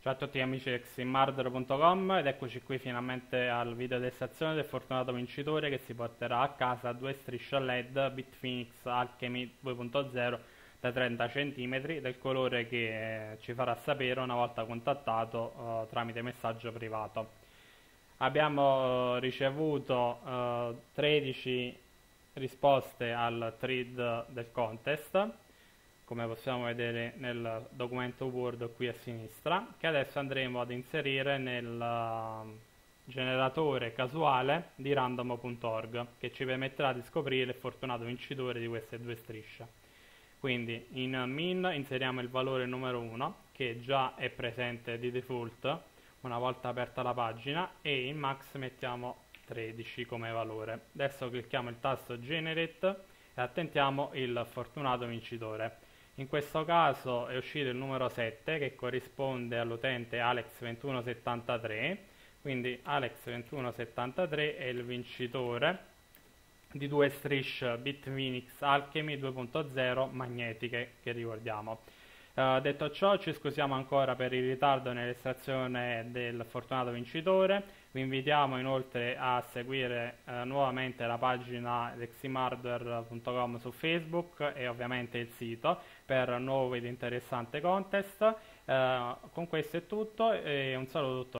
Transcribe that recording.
Ciao a tutti gli amici di ximardero.com ed eccoci qui finalmente al video d'estazione del fortunato vincitore che si porterà a casa due strisce LED Bitfinex Alchemy 2.0 da 30 cm del colore che ci farà sapere una volta contattato tramite messaggio privato. Abbiamo ricevuto 13 risposte al thread del contest, come possiamo vedere nel documento Word qui a sinistra, che adesso andremo ad inserire nel generatore casuale di random.org, che ci permetterà di scoprire il fortunato vincitore di queste due strisce. Quindi in min inseriamo il valore numero 1, che già è presente di default una volta aperta la pagina, e in max mettiamo 13 come valore. Adesso clicchiamo il tasto generate e attentiamo il fortunato vincitore. In questo caso è uscito il numero 7, che corrisponde all'utente Alex2173, quindi Alex2173 è il vincitore di due strisce Bitfinex Alchemy 2.0 magnetiche, che ricordiamo. Detto ciò, ci scusiamo ancora per il ritardo nell'estrazione del fortunato vincitore. Vi invitiamo inoltre a seguire nuovamente la pagina ximardware.com su Facebook e ovviamente il sito per nuovi ed interessanti contest. Con questo è tutto e un saluto a tutti.